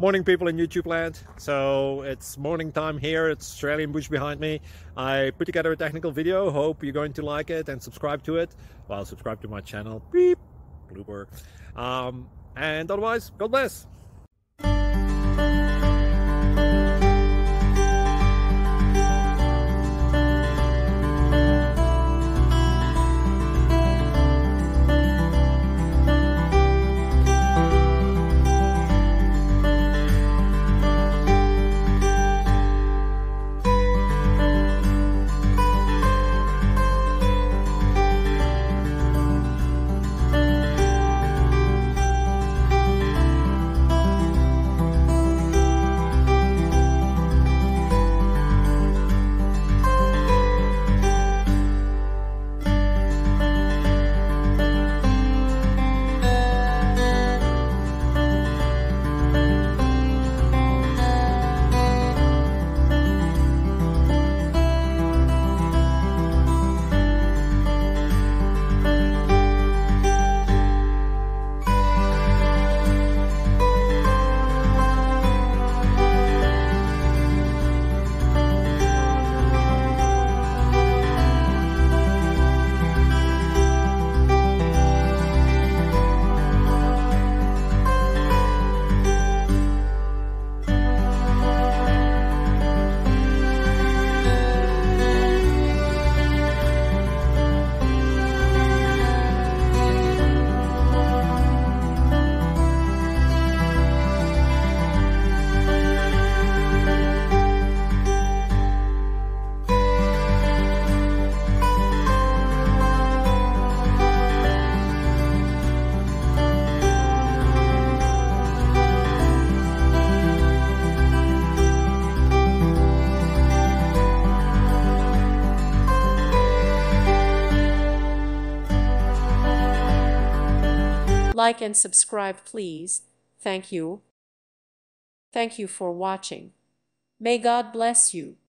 Morning, people in YouTube land. So it's morning time here. It's Australian bush behind me. I put together a technical video. Hope you're going to like it and subscribe to it. Well, subscribe to my channel. Beep, blooper. And otherwise, God bless. Like and subscribe, please. Thank you. Thank you for watching. May God bless you.